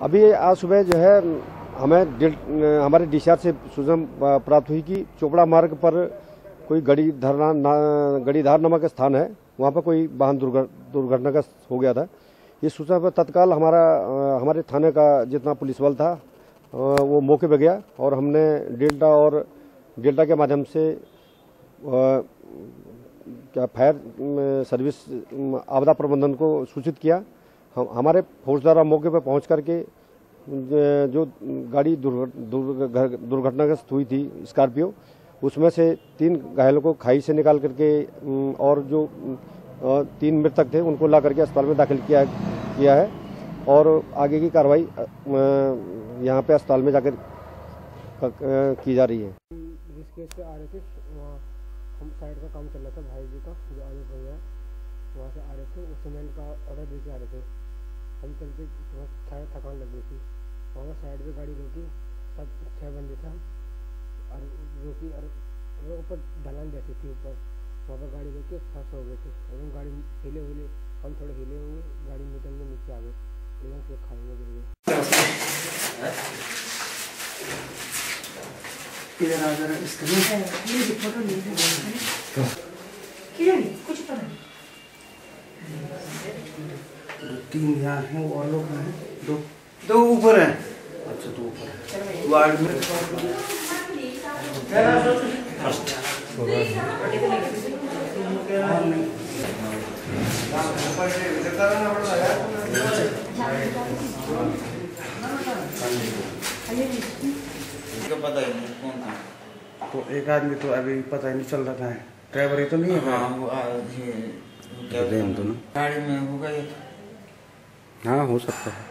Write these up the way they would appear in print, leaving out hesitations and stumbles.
अभी आज सुबह जो है हमारे डीसीआर से सूचना प्राप्त हुई कि चोपड़ा मार्ग पर कोई गढ़ीधार नामक स्थान है, वहाँ पर कोई वाहन दुर्घटना का हो गया था। इस सूचना पर तत्काल हमारे थाने का जितना पुलिस बल था वो मौके पर गया और हमने डेल्टा के माध्यम से फायर सर्विस आपदा प्रबंधन को सूचित किया। हमारे फोर्स द्वारा मौके पर पहुंच करके जो गाड़ी दुर्घटनाग्रस्त हुई थी स्कॉर्पियो, उसमें से 3 घायलों को खाई से निकाल करके और जो 3 मृतक थे उनको ला करके अस्पताल में दाखिल किया है और आगे की कार्रवाई यहाँ पे अस्पताल में जाकर की जा रही है। जिस केस से आ रहे थे वहाँ हम साइड का काम चल रहा था, भाई जी का जो आगे भैया वहाँ से आ रहे थे, वो सीमेंट का ऑर्डर दे के आ रहे थे। हम चलते थकान लग गई थी, वहाँ साइड पे गाड़ी रोकी, सब 6 बंदे थे और रोकी और ऊपर ढलान जैसी थी, ऊपर वहाँ पर गाड़ी रोकी, फंस हो गए थे एकदम। गाड़ी हिले हम थोड़े हिले होंगे, गाड़ी मीटर में नीचे आ गए एकदम, फिर खाने गिर गए। इधर आ जरा इसका मेरी फोटो नहीं है कुछ पता नहीं। 3 यहाँ हैं और लोग हैं, 2 ऊपर हैं। अच्छा 2 ऊपर वार्ड में पता ही नहीं कौन था। तो एक आदमी तो अभी पता ही नहीं चल रहा था, ड्राइवर ही तो नहीं है। हाँ वो तो ना गाड़ी में होगा ये तो। हाँ हो सकता है।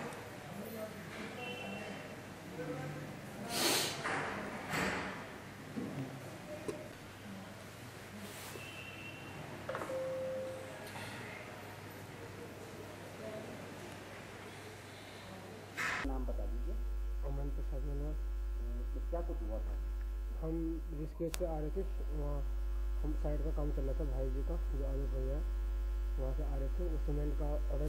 नाम बता दीजिए। अमन प्रसाद मनोहर। क्या कुछ हुआ था? हम जिस केस से आ रहे थे वहाँ हम साइड का काम चल रहा था, भाई जी का जो आगे भैया वहाँ से आ रहे थे, वो सीमेंट का ऑर्डर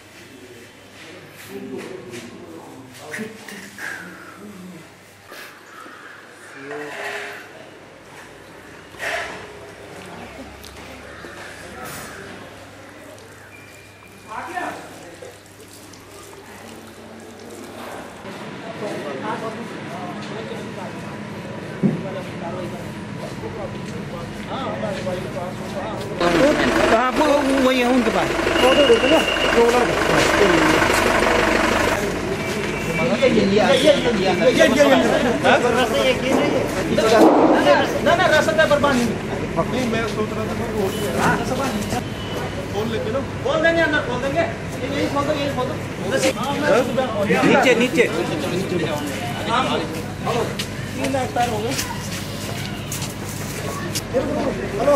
कहाँ पर वही है उनके पास। ना रास्ता बर्बाद नहीं। मैं सोच रहा था खोल लेते ना, खोल देंगे अंदर, खोल देंगे। यही खोल दो, यही खोल दो। नीचे नीचे 3 लाख तार हो गए। हेलो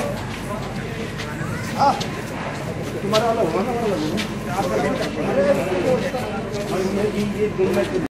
तुम्हारा वाला हुआ ना,